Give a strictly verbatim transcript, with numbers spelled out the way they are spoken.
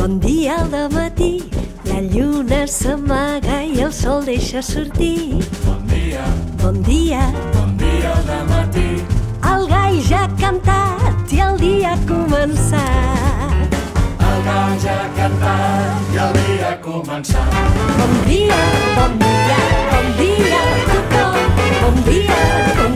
Bon dia al dematí, la lluna s'amaga i el sol deixa sortir. Bon dia, Bon dia, bon dia al dematí. el gall ja ha cantat i el dia ha començat. El gall ja ha cantat i el dia ha començat. Bon dia, bon dia, bon dia a tothom. Bon dia a tothom.